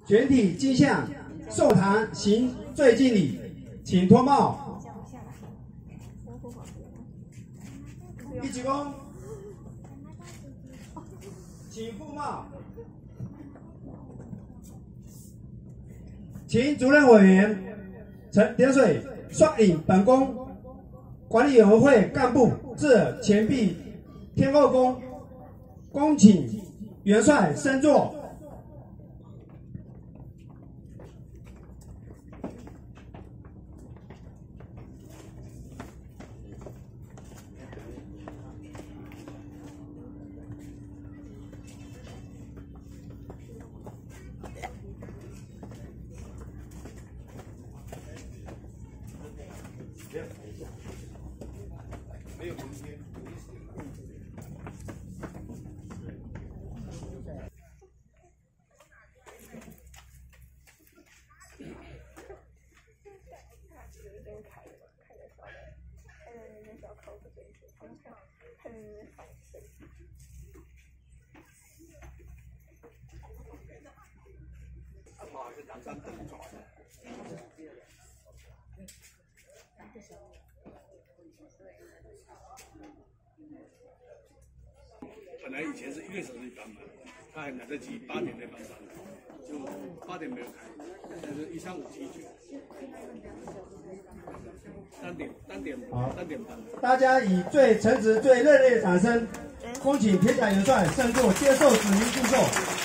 全体进项授堂行最敬礼，请脱帽。一鞠躬，请覆帽。请主任委员陈点水率领本宫管理委员会干部至前壁天后宫，恭请元帅升座。 没有明天。是南山等抓的。本来以前是1个小时一班嘛，他还来得及8点那班上来，就8点没有开，但是1、3、5、7、9，单点班。 大家以最诚挚、最热烈的掌声，恭请铁甲元帅升座，接受指名祝寿。